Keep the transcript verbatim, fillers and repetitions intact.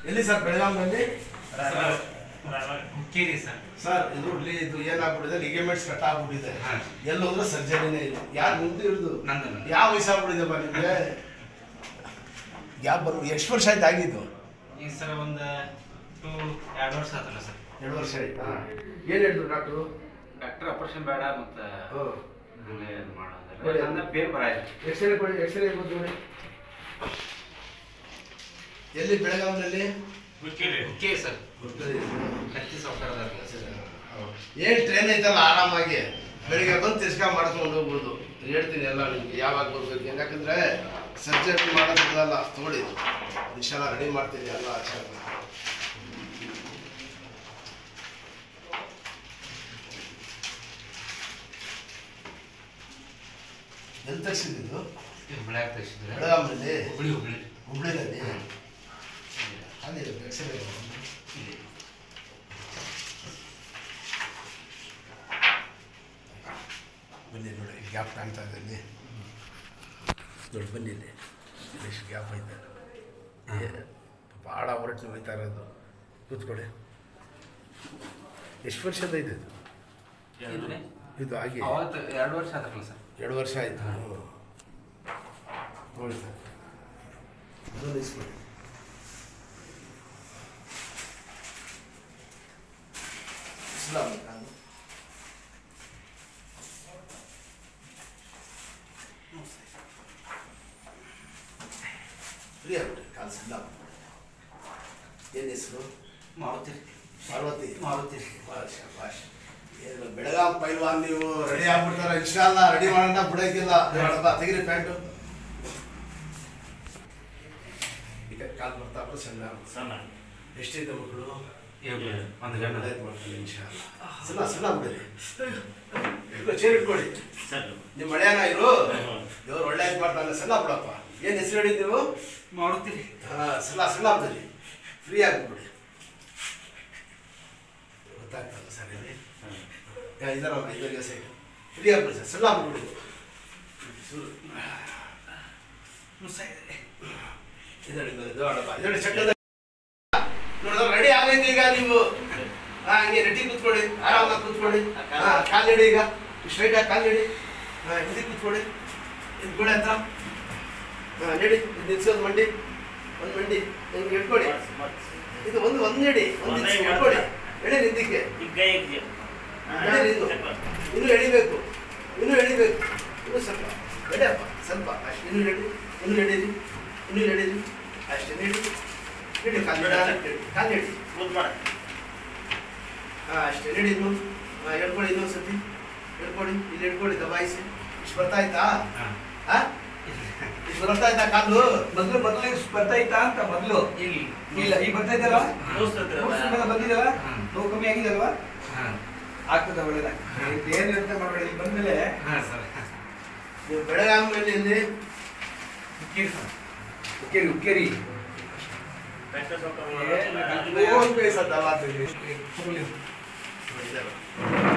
ಎಲ್ಲಿ ಸರ್ ಬೆಳಗಾವಿನಲ್ಲಿ Hukkeri sir sir ಇದು ಇಲ್ಲಿ ಇದು ಏನಾಗ್ಬಿಟ್ಟಿದೆ ಲಿಗಮೆಂಟ್ಸ್ ಕಟ್ ಆಗ್ಬಿಟ್ಟಿದೆ ಎಲ್ಲಿ ಹೋದ್ರೆ ಸರ್ಜರಿನೇ ಇಲ್ಲ ಯಾರು ಮುಂದೆ ಇರೋದು ಯಾವ ವಯಸ್ಸಾಗ್ಬಿಟ್ಟಿದೆ ಬಾ ನಿಮಗೆ ಗ್ಯಾಪ್ ಬರ್ ಎಷ್ಟು ವರ್ಷ ಆಯ್ತು ಆಗಿದ್ದು ಈಗ ಸರ್ ಒಂದು ಟೂ ಎರಡು ವರ್ಷ ಆತಲ್ಲ ಸರ್ ಎರಡು ವರ್ಷ ಆಯ್ತಾ ಏನು ಹೇಳಿದ್ರು ಡಾಕ್ಟ್ರು ಡಾಕ್ಟರ್ ಆಪರೇಷನ್ ಬೇಡ ಮತ್ತು ಹಂಗೆ ಮಾಡೋದಿಲ್ಲ ನೋಡಿ ಅಂದ್ರೆ ಪೇರ್ ಬರಾಯ್ತು ಎಕ್ಸ್ರೇ ಕೊಡಿ ಎಕ್ಸ್ರೇ ಕೊಟ್ಟು ನೋಡಿ ಎಲ್ಲಿ ಬೆಳಗಾವಿನಲ್ಲಿ Hukkeri sir Katti software sir ಏನು ಟ್ರೈನ್ ಐತಲ್ಲ ಆರಾಮಾಗಿ ಬೆಳಿಗ್ಗೆ ಬಂದು ತಿರ್ಸ್ಕ ಮಾಡ್ಕೊಂಡು ಹೋಗ್ಬೋದು ಹೇಳ್ತೀನಿ ಎಲ್ಲ ನಿಮ್ಗೆ ಯಾವಾಗ ಬರ್ಬೇಕು ಯಾಕಂದ್ರೆ ಸರ್ಜರಿ ಮಾಡೋದಿಲ್ಲ ತಗೊಳ್ಳಿ ಇಷ್ಟೆಲ್ಲ ರೆಡಿ ಮಾಡ್ತೀನಿ ಎಲ್ಲ ಆಚಾರ ಎಲ್ಲಿ ತರಿಸಿದ್ದು ಬೆಳಗ್ಗೆ ತರಿಸಿದ್ರೆ ಬೆಳಗಾವಿನಲ್ಲಿ ಹುಬ್ಳಿ ಹುಬ್ಳಿ ಹುಬ್ಳಿನಲ್ಲಿ ಅದೇ ಎಕ್ಸ್ರೇ ಬನ್ನಿ ನೋಡಿ ಗ್ಯಾಪ್ ಕಾಣ್ತಾ ಇದೆ ಇಲ್ಲಿ ನೋಡಿ ಬನ್ನಿ ಇಲ್ಲಿ ಎಷ್ಟು ಗ್ಯಾಪ್ ಐತೆ ಭಾಳ ಹೊರಟು ಹೋಯ್ತಾ ಇರೋದು ಕೂತ್ಕೊಳ್ಳಿ ಎಷ್ಟು ವರ್ಷದ ಇದೆ ಇದು ಇದು ಹಾಗೆ ಅವತ್ತು ಎರಡು ವರ್ಷ ಆತಲ್ಲ ಸರ್ ಎರಡು ವರ್ಷ ಆಯಿತು ನೋಡಿ ಸರ್ ಅದೊಂದು ಇಸ್ಕೊಳ್ಳಿ ಇಸ್ಲಾಂ ಕಾಲು ಫ್ರೀ ಆಗ್ಬಿಟ್ರಿ ಕಾಲು ಸಣ್ಣ ಏನು ಹೆಸರು ಮಾರುತಿ ಪಾರ್ವತಿ ಮಾರುತಿ ಭಾಷ ಭಾಷೆ ಏನು ಬೆಳಗಾಂ ಪೈಲ್ವಾನ್ ನೀವು ರೆಡಿ ಆಗ್ಬಿಡ್ತಾರ ಇನ್ಶಾಲ್ಲ ರೆಡಿ ಮಾಡೋಣ ಬಿಡೋಕ್ಕಿಲ್ಲ ಬಾ ತೆಗಿರಿ ಪ್ಯಾಂಟು ಈಗ ಕಾಲು ಬರ್ತಾ ಸಣ್ಣ ಸಣ್ಣ ಎಷ್ಟಿದೆ ಮಕ್ಕಳು ಒಂದು ಗಂಟೆ ಒಳ್ಳೇದು ಮಾಡ್ತೀನಿ ಇನ್ಶಾಲ್ಲ ಸಣ್ಣ ಸಣ್ಣ ಬಿಡಿರಿ ಚೇರ್ ಇಟ್ಕೊಳ್ಳಿ ನಿಮ್ಮ ಮಳೆಯನ ಇರು ದೇವ್ರು ಒಳ್ಳೇದು ಮಾಡ್ತಾನೆ ಸಣ್ಣ ಬಿಡಪ್ಪ ಏನು ಹೆಸರು ಹೇಳಿದ್ದೀವು ಮಾರುತಿ ಹಾಂ ಸಣ್ಣ ಸಣ್ಣ ಬಿಡಿರಿ ಫ್ರೀ ಆಗಿಬಿಡಿ ಗೊತ್ತಾಗ್ತಲ್ಲ ಸರ್ ಹೇಳಿ ಇದರಮ್ಮ ಇದರಿಗೆ ಸೈಡ್ ಫ್ರೀ ಆಗ್ಬಿಡಿ ಸರ್ ಸಣ್ಣ ಬಿಡ್ಬಿಡಿ ಇದಳಿ ದೊಡ್ಡಪ್ಪ ಇದಳಿ ಚಕ್ಕದ ನೋಡಿದ್ರೆ ರೆಡಿ ಆಗೈತೆ ಈಗ ನೀವು ಹಾಂ ಹಂಗೆ ರೆಡಿ ಕೂತ್ಕೊಳ್ಳಿ ಆರಾಮಾಗಿ ಕೂತ್ಕೊಳ್ಳಿ ಹಾಂ ಕಾಲು ಹಿಡಿ ಈಗ ಸ್ಟ್ರೈಟಾಗಿ ಕಾಲು ಹಿಡಿ ಹಾಂ ಹಿಂದೆ ಕೂತ್ಕೊಳ್ಳಿ ಇದು ಗೋಡೆ ಹತ್ರ ಹಾಂ ನಡಿ ಇದು ನಿಲ್ಸೋದು ಮಂಡಿ ಒಂದು ಮಂಡಿ ಹಿಂಗೆ ಇಟ್ಕೊಳ್ಳಿ ಇದು ಒಂದು ಒಂದು ನಡಿ ಒಂದು ನಿಲ್ಸಿ ಇಟ್ಕೊಳ್ಳಿ ಎಳೆ ನಿಂದಿಕ್ಕೆ ಇನ್ನೂ ಎಳಿಬೇಕು ಇನ್ನೂ ಎಳಿಬೇಕು ಇನ್ನೂ ಸ್ವಲ್ಪ ಎಡೆಯಪ್ಪ ಸ್ವಲ್ಪ ಅಷ್ಟು ಇನ್ನೂ ನಡಿ ಇನ್ನೂ ನಡೀರಿ ಇನ್ನೂ ನಡೀರಿ ಅಷ್ಟೇ ನಡಿ ನಡಿ ಕಾಲು ನಡಿ ಕಾಲು ನಡಿ ಹಾಂ ಅಷ್ಟೇ ನಡಿ ಇನ್ನು ಹಾಂ ಹೇಳ್ಕೊಳ್ಳಿ ಇನ್ನೊಂದು ಸತಿ ಹೇಳ್ಕೊಳ್ಳಿ ಇಲ್ಲಿ ಹೇಳ್ಕೊಳ್ಳಿ ದಬಾಯಿಸಿ ಇಷ್ಟು ಬರ್ತಾ ಆಯ್ತಾ ಹಾಂ ಇಷ್ಟು ಬರ್ತಾ ಆಯ್ತಾ ಕಾಲು ಮೊದಲು ಮೊದಲು ಬರ್ತಾ ಇತ್ತಾ ಅಂತ ಮೊದಲು ಇಲ್ಲ ಈಗ ಬರ್ತಾ ಇದ್ದಲ್ಲ ಬಂದಿದಲ್ಲ ನೋವು ಕಮ್ಮಿ ಆಗಿದಲ್ವಾ ಆಗ್ತದೆ ಒಳ್ಳೇದಾಗ್ತದೆ ಏನು ಯೋಚನೆ ಮಾಡಬೇಡಿ ಇಲ್ಲಿ ಬಂದ್ಮೇಲೆ ನೀವು ಬೆಳಗಾವಿಯಲ್ಲಿ ಎಲ್ಲಿ ಹುಕ್ಕೇರಿ ಸರ್ ಹುಕ್ಕೇರಿ ಹುಕ್ಕೇರಿ ಓನ್ ಬೇಸದಲ್ಲ